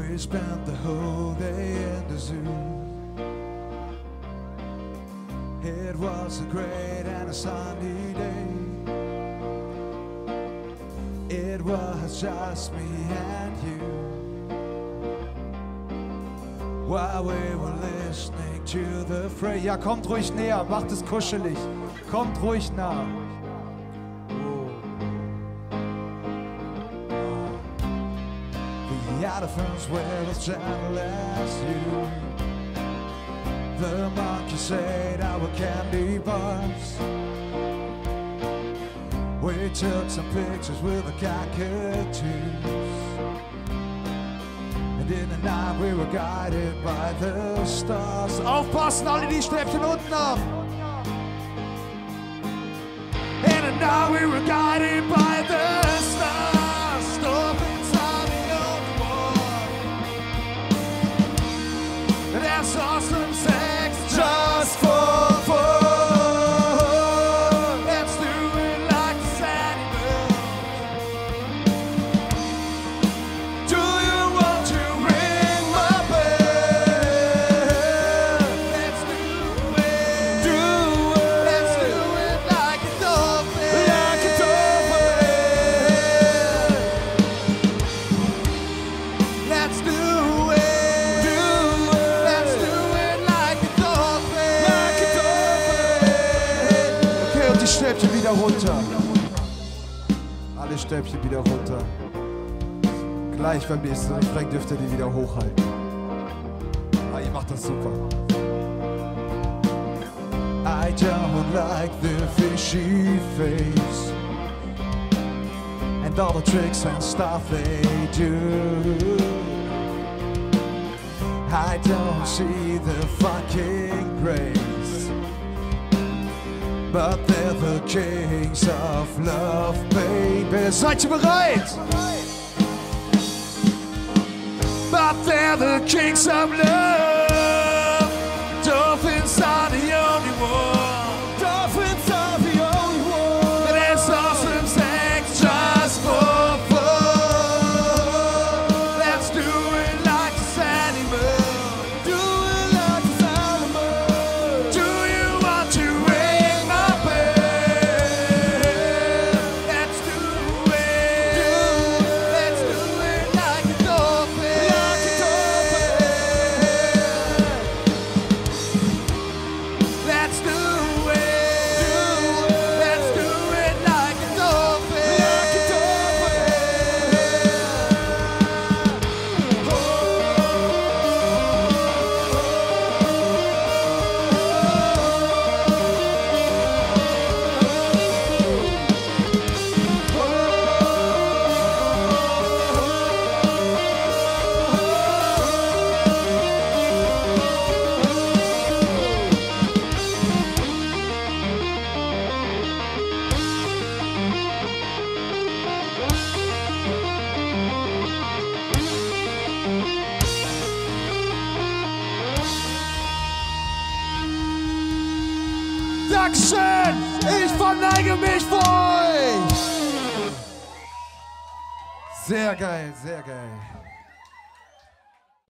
We spent the whole day in the zoo. It was a great and a sunny day. It was just me and you, while we were listening to the fray. Ja, kommt ruhig näher, macht es kuschelig. Kommt ruhig nah. The elephants were as gentle as you. The monkey said our candy bars. We took some pictures with the cockatoos. And in the night we were guided by the stars. Aufpassen, alle die Stäbchen unten auf! In the night we were guided by the stars. Dolphins are the only one. That's awesome sex just for fun. Let's do it like the animals. Do you want to ring my bell? Let's do it. Let's do it like a dolphin. Like a dolphin. Let's do it. Let's do it like a dolphin. Like a dolphin. Okay, und die Stäbchen wieder runter. Alle Stäbchen wieder runter. Gleich beim nächsten Refrain dürft ihr die wieder hochhalten. Ah, ihr macht das super. I don't like the fishy face and all the tricks and stuff they do. I don't see the fucking grace, but they're the kings of love, baby. Seid ihr bereit? But they're the kings of love. Dolphins are the only one. Dolphins are the only one. And it's awesome sex just for fun. Let's do it like this animal. Do it like this animal. Do you want to ring my bell? Let's do it. Let's do it like a dolphin. Like a dolphin. Let's do it. Let's do it like a dolphin. Like a dolphin. Dankeschön! Ich verneige mich vor euch! Sehr geil, sehr geil.